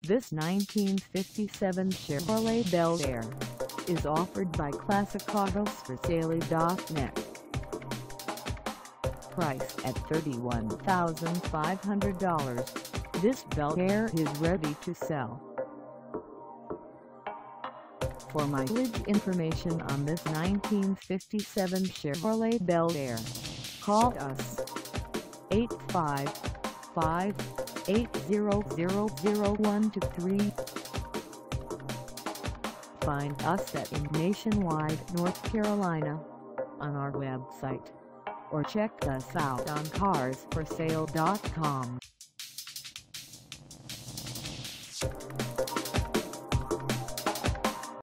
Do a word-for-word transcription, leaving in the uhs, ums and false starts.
This nineteen fifty-seven Chevrolet Bel Air is offered by Classic Autos For Sale dot net. Priced at thirty-one thousand five hundred dollars, this Bel Air is ready to sell. For mileage information on this nineteen fifty-seven Chevrolet Bel Air, call us eight five five, eight zero zero, zero one two three. Find us at in Nationwide, North Carolina on our website, or check us out on Cars For Sale dot com.